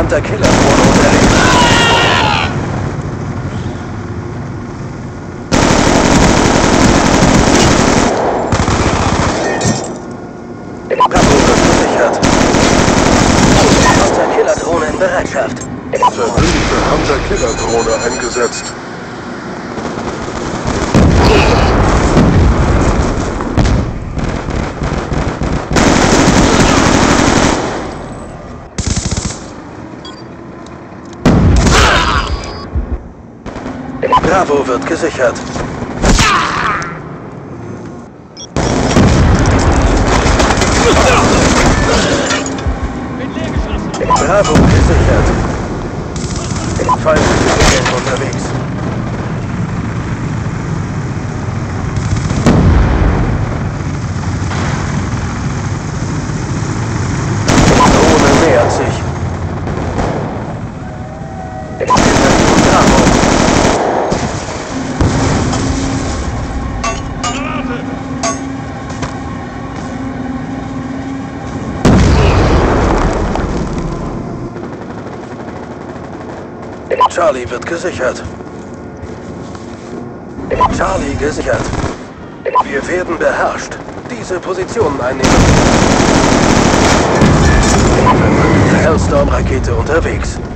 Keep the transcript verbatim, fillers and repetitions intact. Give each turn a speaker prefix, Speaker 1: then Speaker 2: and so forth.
Speaker 1: Hunter-Killer-Drohne unterwegs. Bravo wird gesichert. Hunter-Killer-Drohne in Bereitschaft.
Speaker 2: Verbündete Hunter-Killer-Drohne eingesetzt.
Speaker 1: Bravo wird gesichert. Bravo gesichert. Feindliche sind unterwegs. Drohne nähert sich. Bravo. Charlie wird gesichert. Charlie gesichert. Wir werden beherrscht. Diese Positionen einnehmen. Hellstorm-Rakete unterwegs.